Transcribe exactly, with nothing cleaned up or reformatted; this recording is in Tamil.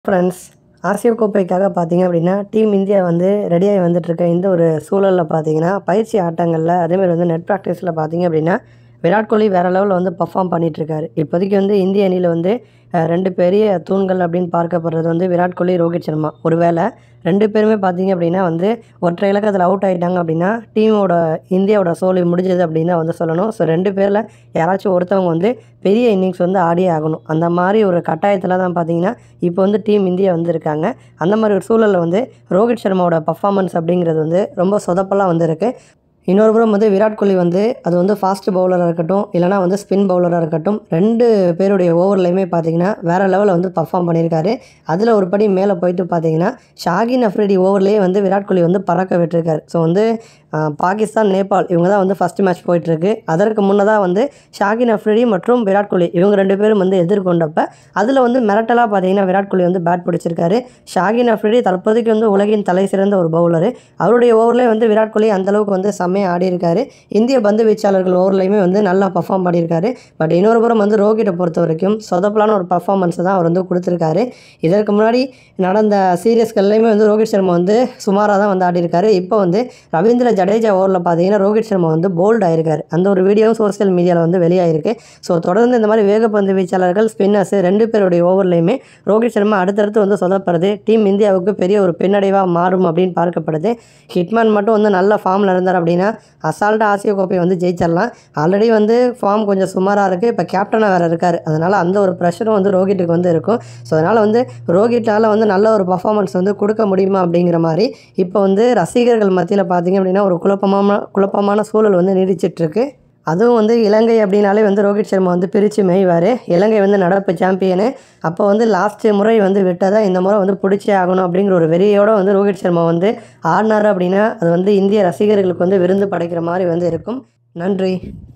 ஃப்ரெண்ட்ஸ், ஆசிய கோப்பைக்காக பார்த்தீங்க அப்படின்னா, டீம் இந்தியா வந்து ரெடியாகி வந்துட்டுருக்க இந்த ஒரு சூழலில் பார்த்தீங்கன்னா, பயிற்சி ஆட்டங்களில் அதேமாதிரி வந்து நெட் ப்ராக்டிஸில் பார்த்தீங்க அப்படின்னா, விராட் கோலி வேறு லெவலில் வந்து பர்ஃபார்ம் பண்ணிகிட்ருக்காரு. இப்போதைக்கு வந்து இந்திய அணியில் வந்து ரெண்டு பெரிய தூண்கள் அப்படின்னு பார்க்கப்படுறது வந்து விராட் கோலி, ரோஹித் சர்மா. ஒரு வேளை ரெண்டு பேருமே பார்த்தீங்க அப்படின்னா வந்து ஒற்றை இலக்கத்தில் அவுட் ஆகிட்டாங்க அப்படின்னா, டீமோட இந்தியாவோட சோலி முடிஞ்சது அப்படின்னு தான் வந்து சொல்லணும். ஸோ ரெண்டு பேரில் யாராச்சும் ஒருத்தவங்க வந்து பெரிய இன்னிங்ஸ் வந்து ஆடியே ஆகணும். அந்த மாதிரி ஒரு கட்டாயத்தில் தான் பார்த்தீங்கன்னா, இப்போ வந்து டீம் இந்தியா வந்து இருக்காங்க. அந்த மாதிரி ஒரு சூழலில் வந்து ரோஹித் சர்மாவோட பர்ஃபார்மன்ஸ் அப்படிங்கிறது வந்து ரொம்ப சொதப்பலாக வந்து இருக்குது. இன்னொரு புறம் வந்து விராட் கோலி வந்து அது வந்து ஃபாஸ்ட் பவுலராக இருக்கட்டும், இல்லைனா வந்து ஸ்பின் பவுலராக இருக்கட்டும், ரெண்டு பேருடைய ஓவர்லையுமே பார்த்தீங்கன்னா வேறு லெவலில் வந்து பர்ஃபார்ம் பண்ணியிருக்காரு. அதில் ஒரு படி மேலே போயிட்டு பார்த்தீங்கன்னா, ஷாகின் அஃப்ரிடி ஓவர்லேயே வந்து விராட் கோலி வந்து பறக்க விட்டுருக்காரு. ஸோ வந்து பாகிஸ்தான், நேபாள் இவங்க தான் வந்து ஃபஸ்ட்டு மேட்ச் போயிட்டுருக்கு. அதற்கு முன்னதாக வந்து ஷாகின் அஃப்ரிடி மற்றும் விராட் கோலி இவங்க ரெண்டு பேரும் வந்து எதிர்கொண்டப்ப அதில் வந்து மிரட்டலாக பார்த்தீங்கன்னா விராட் கோலி வந்து பேட் பிடிச்சிருக்காரு. ஷாகின் அஃப்ரிடி தற்போதைக்கு வந்து உலகின் தலை சிறந்த ஒரு பவுலரு. அவருடைய ஓவர்லேயே வந்து விராட் கோலி அந்தளவுக்கு வந்து செம்மையாக ஆடி இருக்காரு. இந்திய பந்து வீச்சாளர்கள் ஓவர்லையுமே வந்து நல்லா பர்ஃபார்ம் பண்ணியிருக்காரு. பட் இன்னொரு புறம் வந்து ரோஹித்தை பொறுத்த வரைக்கும் சொதப்பலான ஒரு பர்ஃபார்மன்ஸ் தான் அவர் வந்து கொடுத்துருக்காரு. இதற்கு முன்னாடி நடந்த சீரியஸ்கள்லையுமே வந்து ரோஹித் சர்மா வந்து சுமாராக தான் வந்து ஆடிருக்காரு. இப்போ வந்து ரவீந்திர ஜடேஜா ஓவரில் பார்த்தீங்கன்னா ரோஹித் சர்மா வந்து போல்ட் ஆயிருக்காரு. அந்த ஒரு வீடியோவும் சோசியல் மீடியாவில் வந்து வெளியாயிருக்கு. ஸோ தொடர்ந்து இந்த மாதிரி வேகப்பந்து வீச்சாளர்கள், ஸ்பின்னர்ஸ் ரெண்டு பேருடைய ஓவர்லையுமே ரோஹித் சர்மா அடுத்தடுத்து வந்து சொதப்படுறது டீம் இந்தியாவுக்கு பெரிய ஒரு பின்னடைவாக மாறும் அப்படின்னு பார்க்கப்படுது. ஹிட்மேன் மட்டும் வந்து நல்ல ஃபார்மில் இருந்தார் அப்படின்னா அசால்ட்டாக ஆசிய கோப்பையை வந்து ஜெயிச்சிடலாம். ஆல்ரெடி வந்து ஃபார்ம் கொஞ்சம் சுமாராக இருக்குது. இப்போ கேப்டனாக வேறு இருக்கார். அதனால் அந்த ஒரு ப்ரெஷரும் வந்து ரோஹித்துக்கு வந்து இருக்கும். ஸோ அதனால் வந்து ரோஹித்தால் வந்து நல்ல ஒரு பர்ஃபார்மன்ஸ் வந்து கொடுக்க முடியுமா அப்படிங்கிற மாதிரி இப்போ வந்து ரசிகர்கள் மத்தியில் பார்த்திங்க அப்படின்னா ஒரு குழப்பமான குழப்பமான சூழல் வந்து நீடிச்சிட்ருக்கு. அதுவும் வந்து இலங்கை அப்படின்னாலே வந்து ரோஹித் சர்மா வந்து பிரித்து மேய்வார். இலங்கை வந்து நடப்பு சாம்பியனு. அப்போ வந்து லாஸ்ட்டு முறை வந்து விட்டதை இந்த முறை வந்து பிடிச்சே ஆகணும் அப்படிங்கிற ஒரு வெறியோடு வந்து ரோஹித் சர்மா வந்து ஆடினார் அப்படின்னா அது வந்து இந்திய ரசிகர்களுக்கு வந்து விருந்து படைக்கிற மாதிரி வந்து இருக்கும். நன்றி.